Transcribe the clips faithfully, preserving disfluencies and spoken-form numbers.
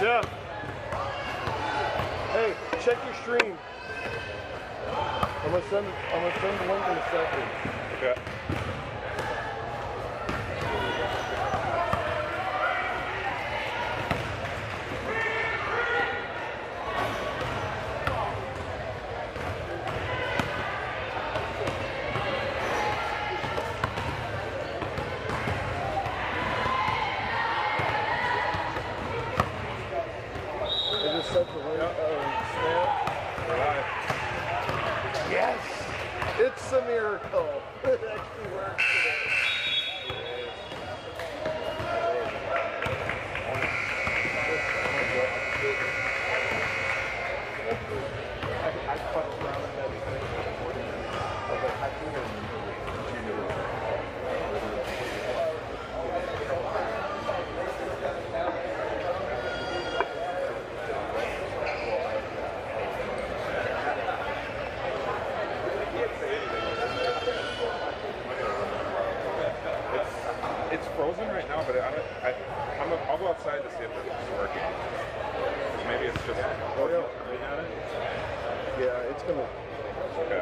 Yeah. Hey, check your stream. I'm gonna send I'm gonna send the link in a second. Okay. I just sent the link. Uh, snap. Yes! It's a miracle. It actually works today. I fucked around in that thing. I was like, I think It's frozen right now, but I don't, I, I'm, I'll go outside to see if it's working. Maybe it's just. Oh, yeah. Looking at it? Yeah, it's gonna. Okay.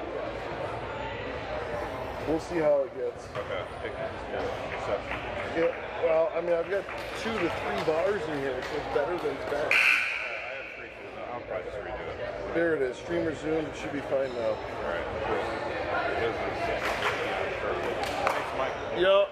We'll see how it gets. Okay. It can just get reception. Yeah. Well, I mean, I've got two to three bars in here, so it's better than it's bad. I have three too. I'll probably just redo it. There it is. Stream resumed. It should be fine now. All right. It is. Thanks, Mike. Yep.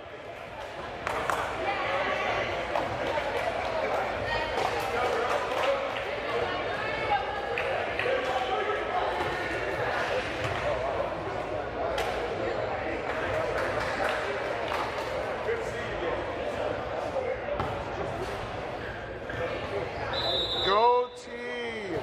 Go team!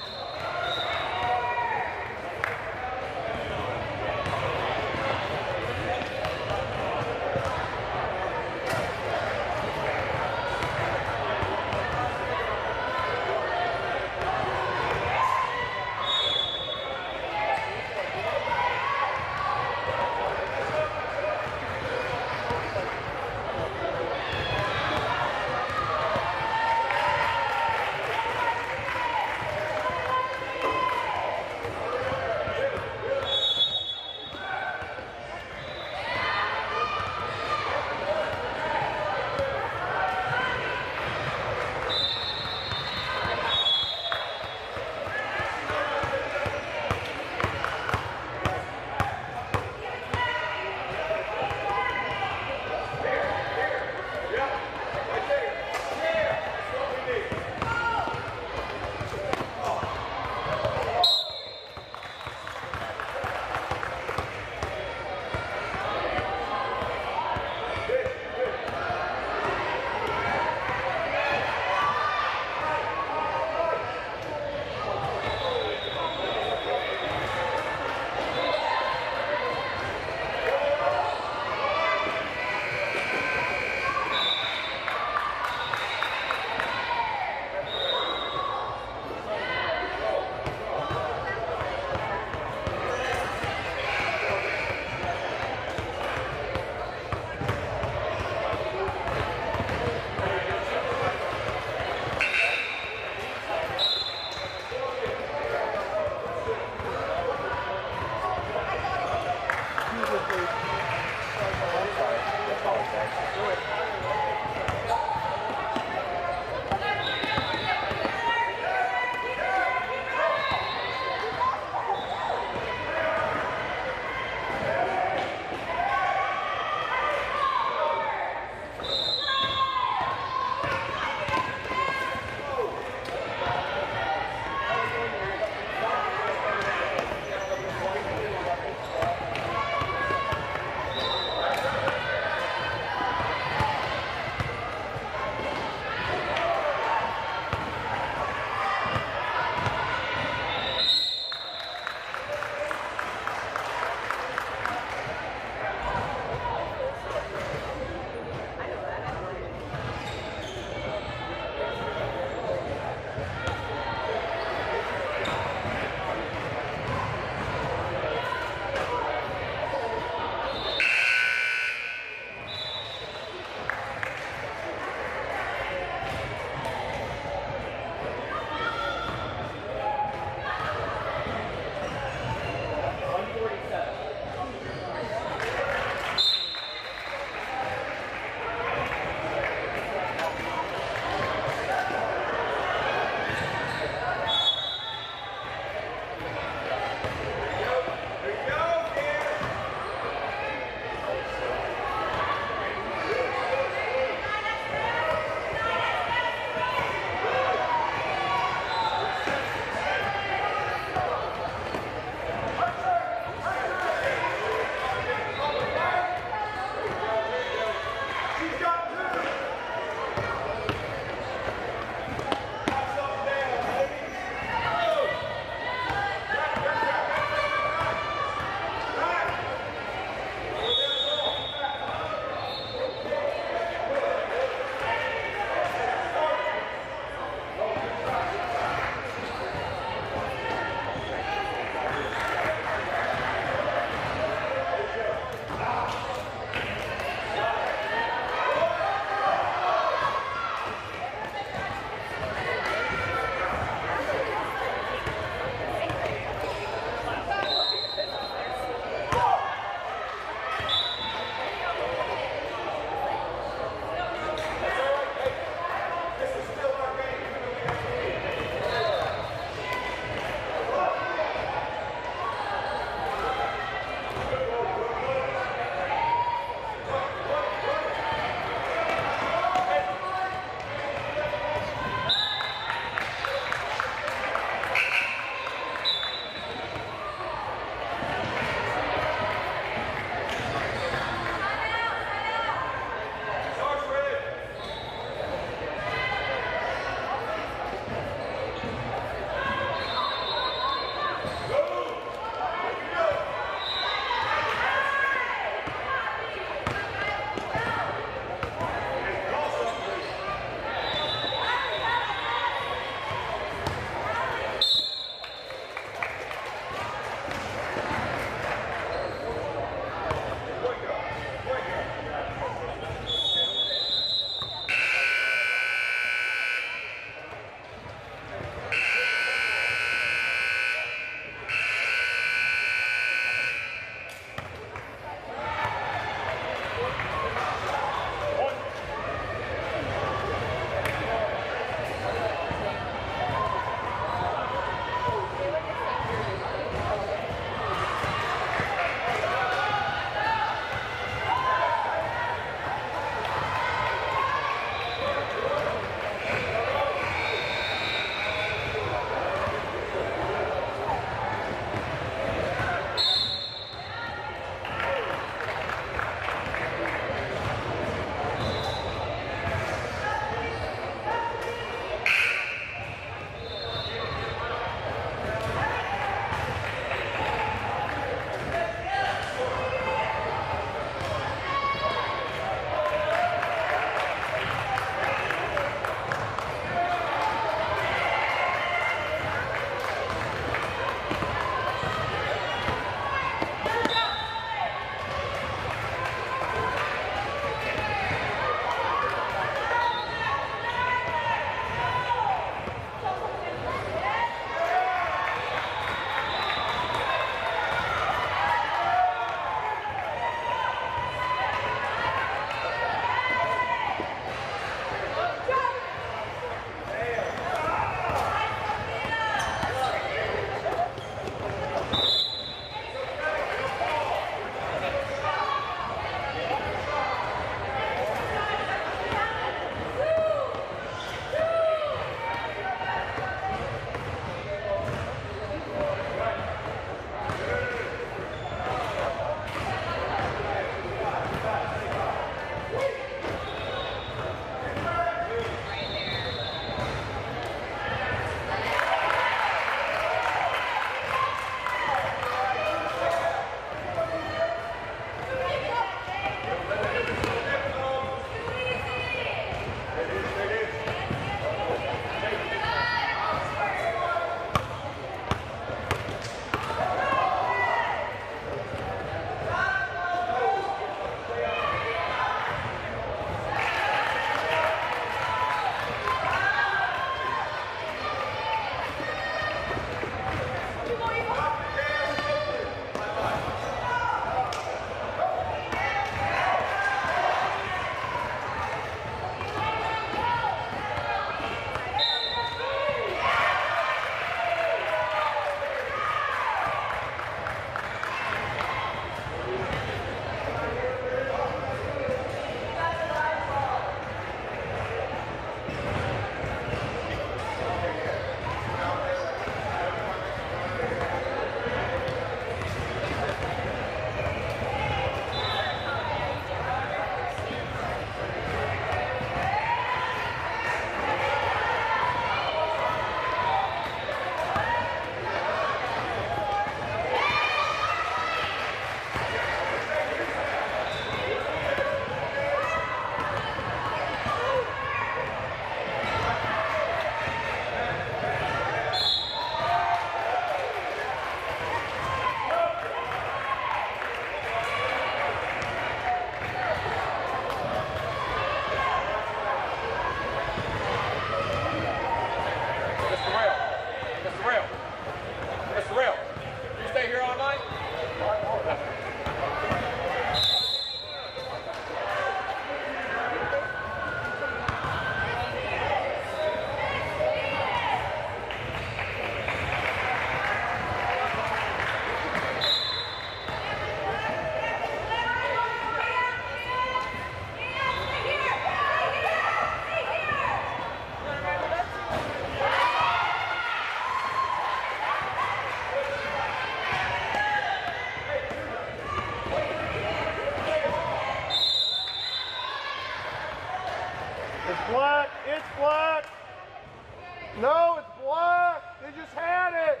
It's black. It's black. No, it's black. They just had it.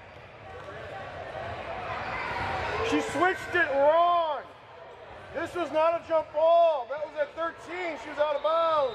She switched it wrong. This was not a jump ball. That was at thirteen. She was out of bounds.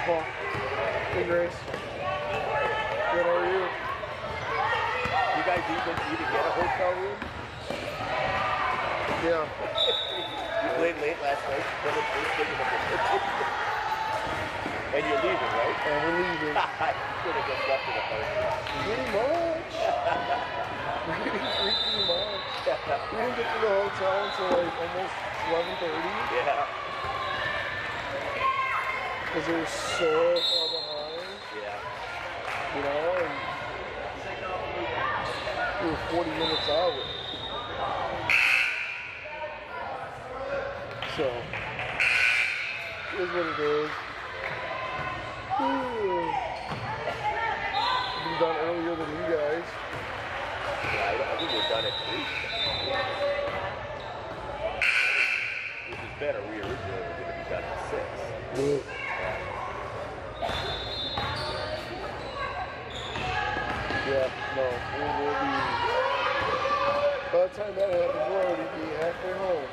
Paul. Hey, Grace. Good, how are you? You guys even even get a hotel room? Yeah. You played late last night. You played first thing in the morning. And you're leaving, right? And we're leaving. I could have just left in the party. Pretty much. Pretty freaking much. We didn't get to the hotel until like almost eleven thirty. Yeah. Because it was so far behind. Yeah. You know, and we were forty minutes out. So, it is what it is. Been done earlier than you guys. Yeah, I, I think we're done at three. Which is better. We originally were going to be done at six. Yeah, no, we will be. By the time that happens, we'll already be halfway home.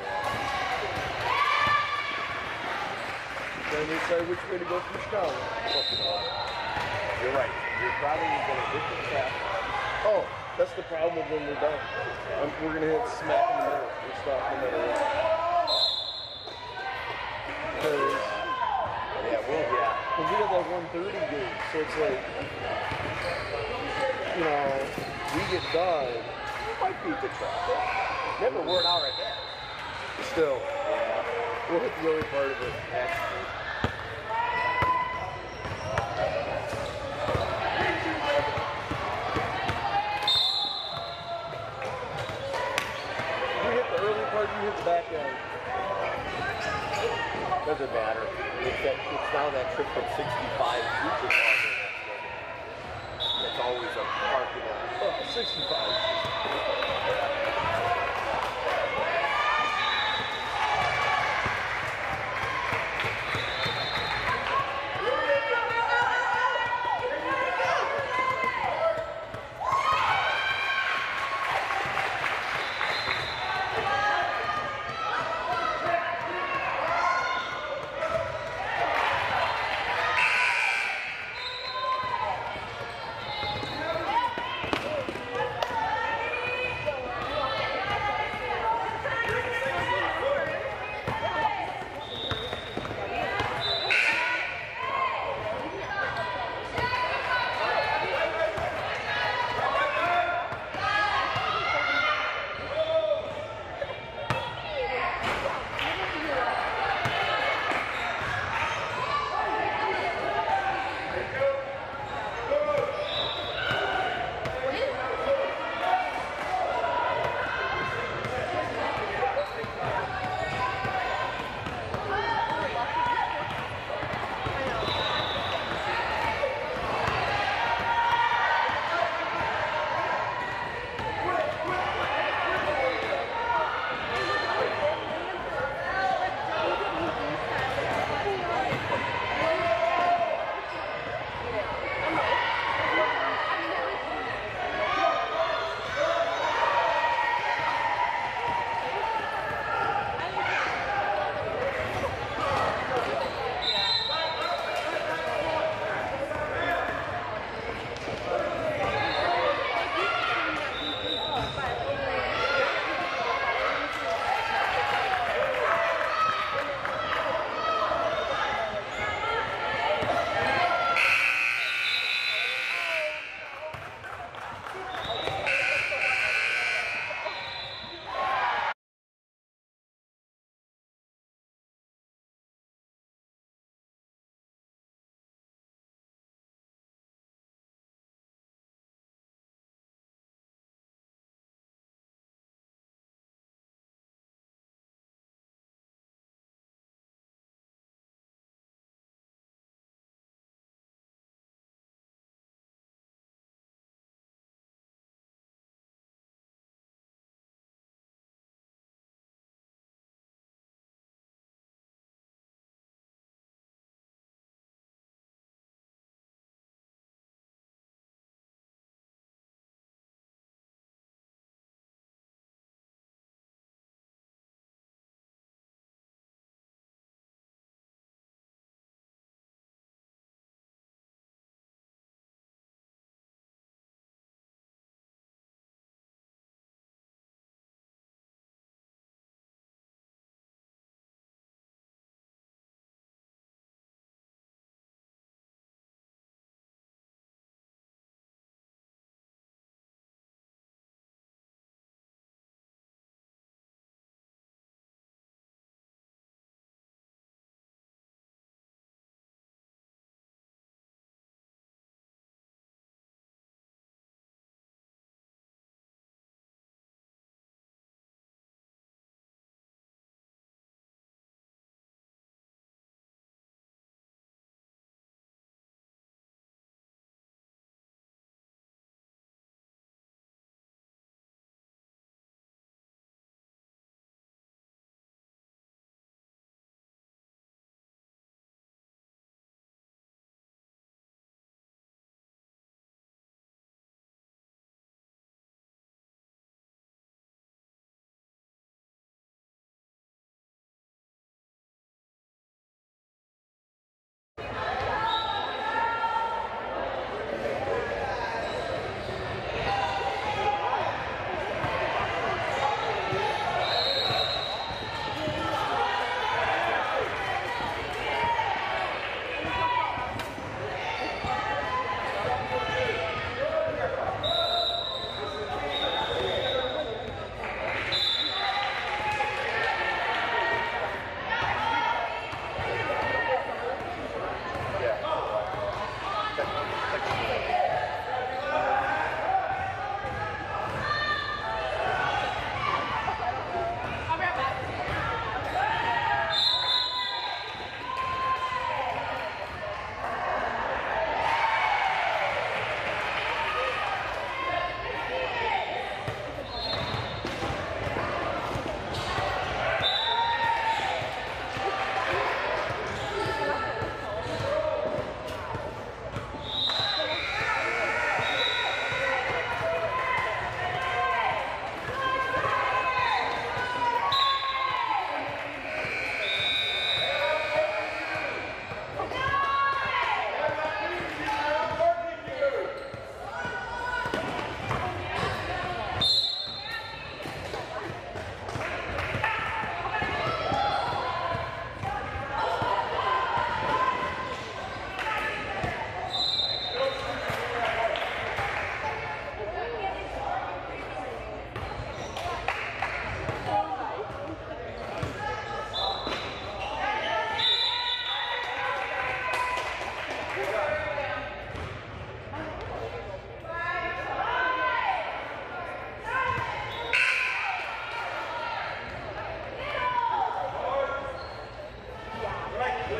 Then we decide which way to go from Chicago. You're right. You're probably going to hit the trap. Oh, that's the problem with when we're done. Um, we're going to hit smack in the middle. We'll stop no matter what. Because Yeah, well, yeah. we have that one thirty game, so it's like, you know, we get done. Might beat the traffic. Remember, we're an hour ahead. Still, Yeah. we'll hit the early part of it. That's true. You hit the early part, you hit the back end. Doesn't matter. It's, that, it's now that trip from sixty-five to Chicago. It's always a parking lot. Oh, sixty-five.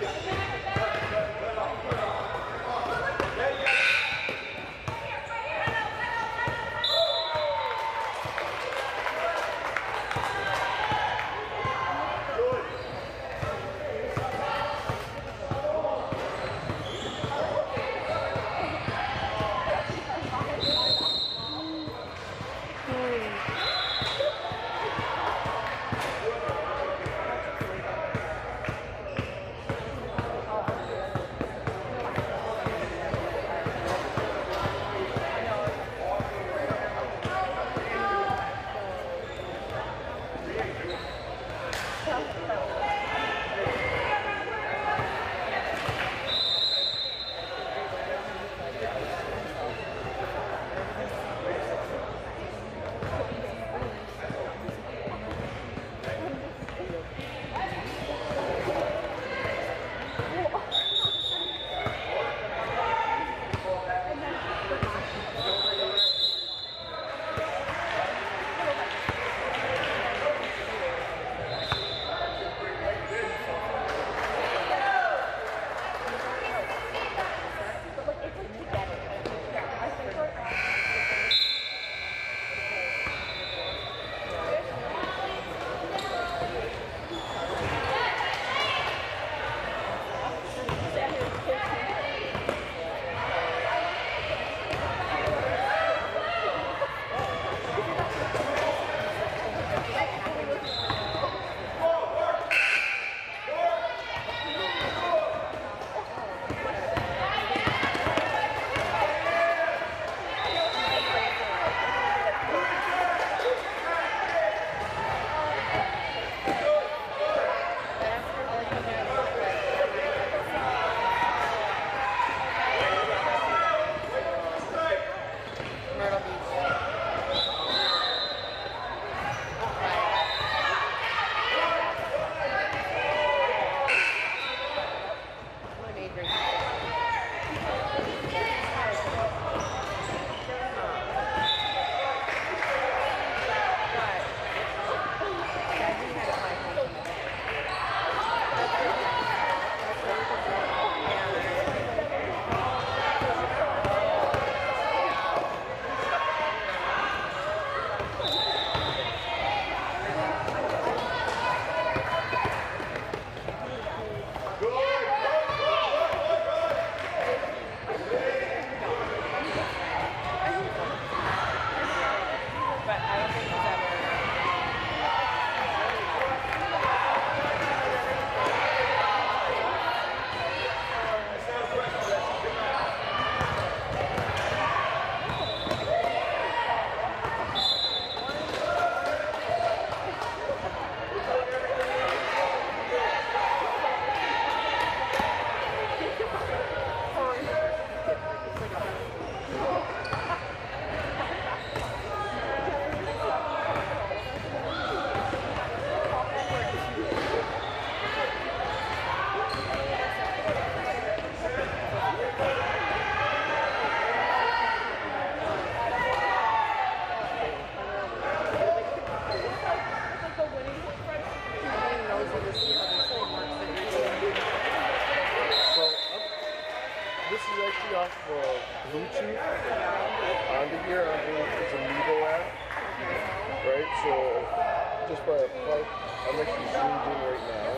just by a plug. I'm actually zoomed in right now.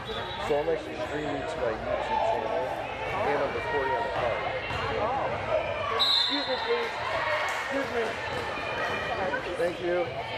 So I'm actually streaming to my YouTube channel and I'm recording on the car. Excuse me, please. Excuse me. Thank you.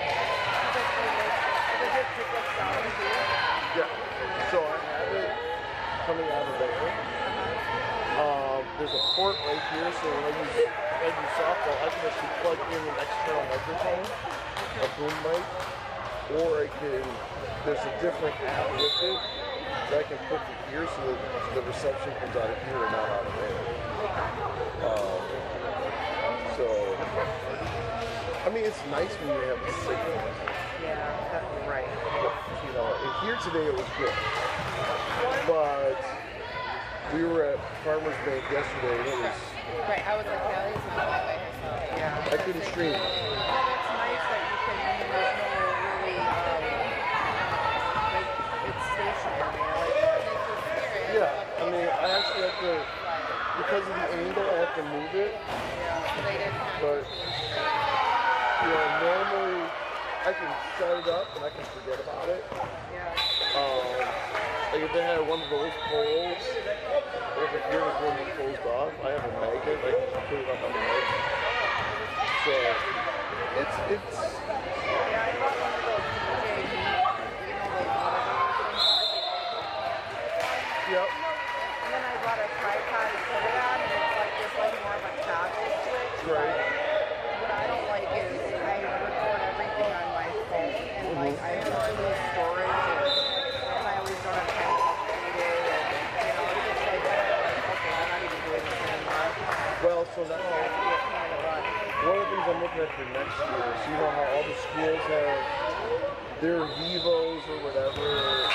Yeah. So I have it coming out of there. Um, there's a port right here, so when I use, when I use softball, I can actually plug in an external microphone, a boom mic, or I can, there's a different app with it that I can put to here so that the reception comes out of here and not out of there. Um, so, I mean, it's nice when you have a signal. Yeah, that's right. You know, and here today it was good. But we were at Farmers Bank yesterday and it was... Right, I was like, Valley's not by herself. Yeah. I couldn't stream. Well, that's nice that you can, I mean, there's no really, um, like, it's stationary. Like, it's a spirit. Yeah. I mean, I actually have to, because of the angle, I have to move it. Yeah, they didn't have But, to change. you know, normally I can set it up and I can forget about it. Yeah. Um, like if they had one of those poles, over here is one that closed off. I have a magnet, I can just put it up on the edge. So, it's, it's, Yeah, I bought one of those D J, you know, those monitors. yep. And then I bought a tripod to put it on, and it's like just like more of a toggle switch. Right. What I don't like is I record everything on my phone, and like I have to lose storage, and, and I always don't have time to update it, and you know, it's just like, okay, I'm not even doing this anymore. Well, so now, It's a pain in the butt. one of the things I'm looking at for next year is, you know how all the schools have their Vivos or whatever.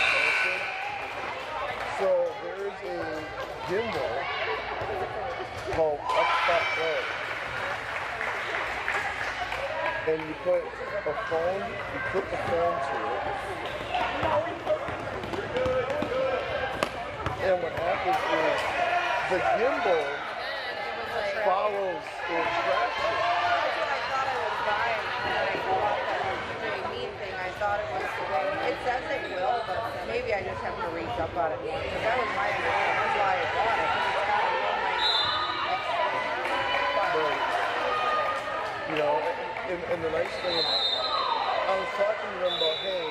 So there's a gimbal called Xbox Pro. And you put a phone, you put the phone to it. And what happens is the gimbal follows the attraction. That's what I thought I was buying when I bought that D J Mean thing. I thought it was the way, it says it will, but maybe I just have to reach up on it more. Because that was my understanding. That's why I bought it. Because it's got a real nice extra. But, you know, and, and the nice thing, I was talking to them about, hey,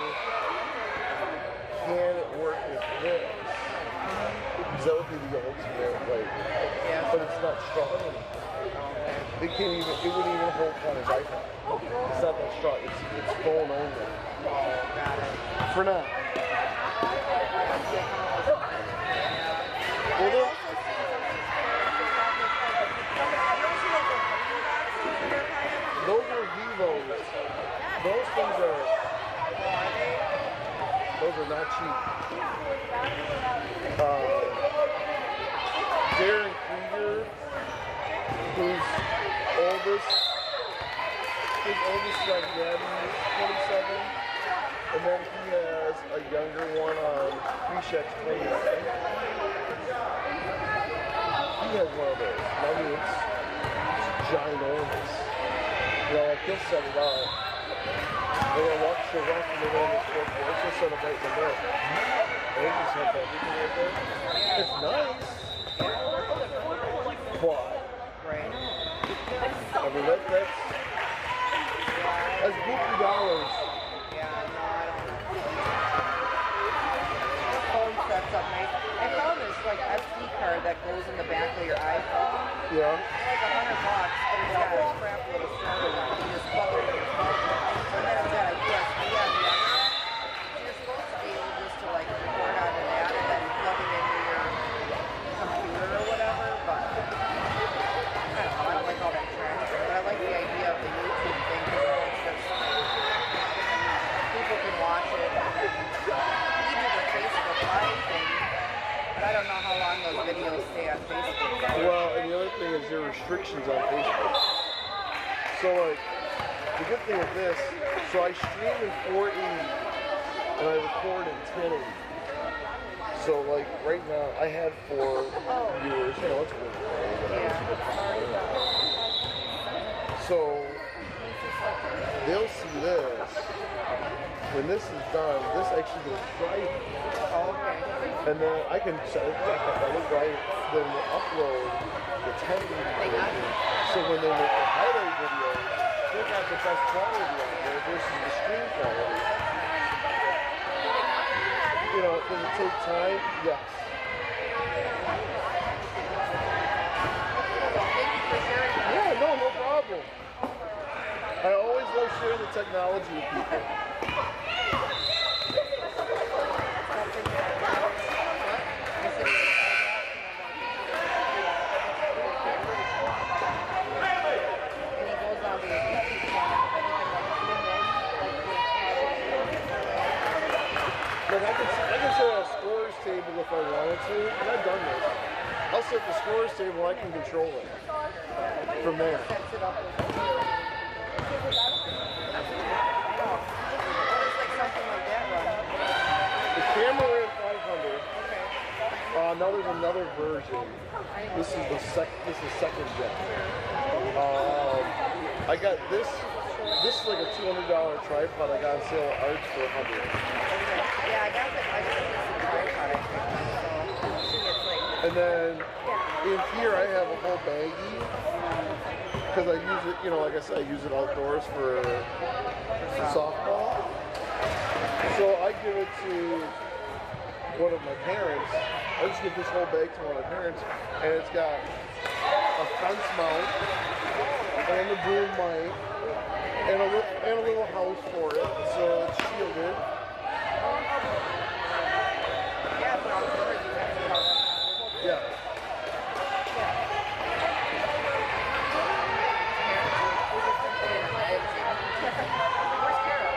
can it work with this? Because that would be the ultimate, like, Yeah. but it's not strong enough. It can't even, it wouldn't even hold on his iPad. It's not that strong, it's, it's phone only. Oh, got it. For now. Well, I've they're- also seen some of these parents that have this like, you ever see like the green boxes that are kind of, those are Vivos. Those things are, oh, are they? those are not cheap. Uh, Darren Krieger, whose oldest, his oldest is like Gabby, twenty-seven, and then he has a younger one on Krishek's twenty-nine. He has one of those. I mean, it's, it's ginormous. You know, like he'll set it up. And then walk, she'll walk in the room and fourth floor. She'll set up right in the middle. And he just has everything right there. It's nice. But, Right. I mean, that, that's, that's fifty dollars. Yeah, no, I don't know. The phone sets up nice. I found this like S D card that goes in the back of your iPhone. Yeah. It's like a hundred bucks, but it's got a crap load of storage on it. You just plug it in your phone. And then it's got a U S B on the other end. So you're supposed to be able just to like record onto that and then plug it into your computer or whatever, but I don't know, I don't like all that trash. But I like the idea of the YouTube thing because it's just people can watch it and then even the Facebook Live thing. But I don't know how long those videos stay on Facebook. Well, and the other thing is there are restrictions on Facebook. So, like, the good thing with this, so I stream in four eighty and I record in ten eighty. So, like, right now, I had four viewers. You know, it's really cool. So, they'll see this. When this is done, this actually goes right. Oh, okay. And then I can set it back up on the right, then we'll upload the ten eighty. So when they make the highlight video, they got the best quality on there versus the screen quality. You know, does it take time? Yes. Thank you for sharing that. Yeah, no, no problem. I always love sharing the technology with people. Like I can, I can set a scorer's table if I wanted to, and I've done this. I'll set the scorer's table, I can control it from there. The camera ran five hundred. Um, now there's another version. This is the sec. This is second gen. Um, I got this. This is like a two hundred dollar tripod. I got on sale at Arts for a hundred. Yeah, I got the I got this in tripod, I think. So she gets like And then in here I have a whole baggie because I use it. You know, like I said, I use it outdoors for softball. So I give it to one of my parents. I just give this whole bag to one of my parents, and it's got a fence mount and a boom mic and a, li- and a little house for it, so it's shielded. yeah, but I'm sure you guys know. Yeah. Where's Carol?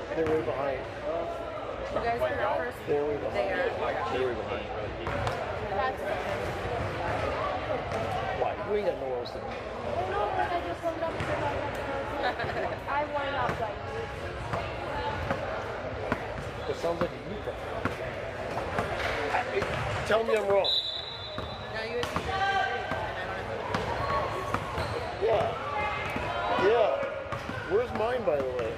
They're way behind. You guys are up first. They're way behind. They are. They're way behind. That's okay. Why? You ain't got nowhere else to be. No, but I just warmed up for about I warmed up like you. It sounds like a you problem. Tell me I'm wrong. No, you would be and I don't have to. Yeah. Yeah. Where's mine, by the way?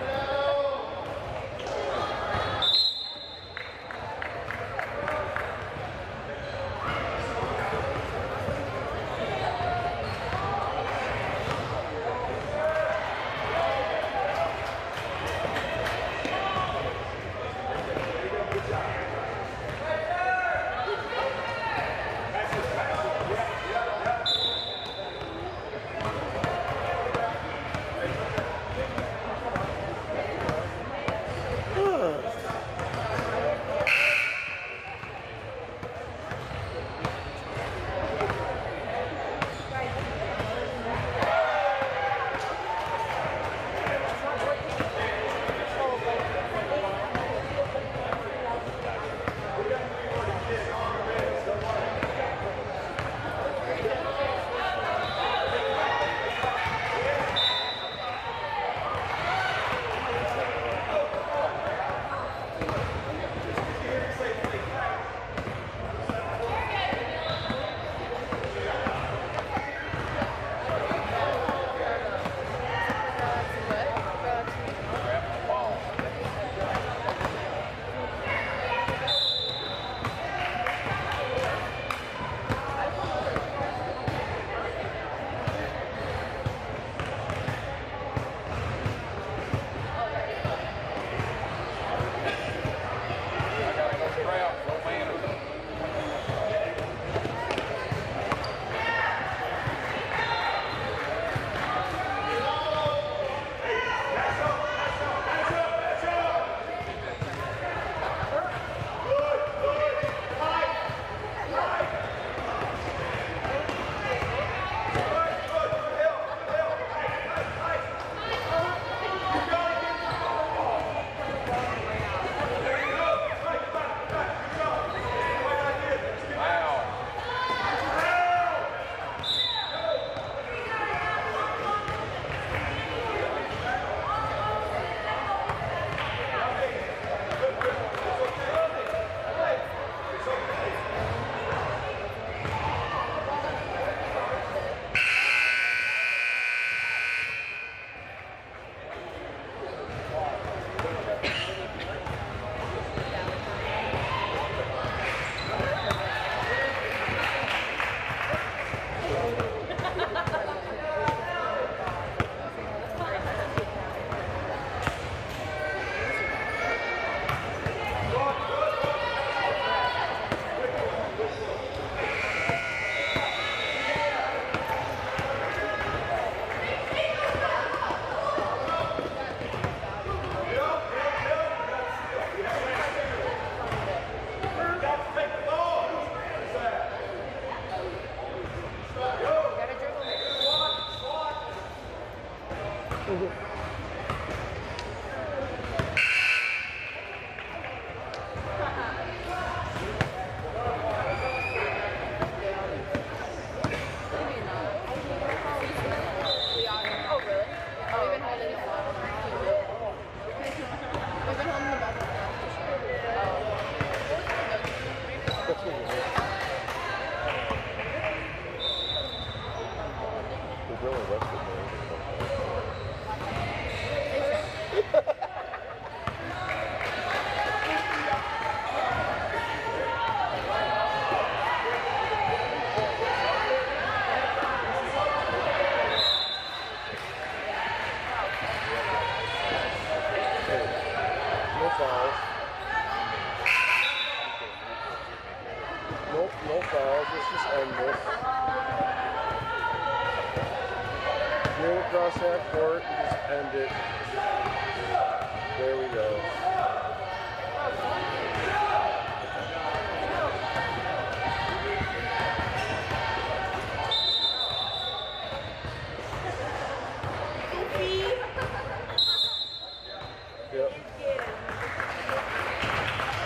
Across that court and just end it. There we go. Yep.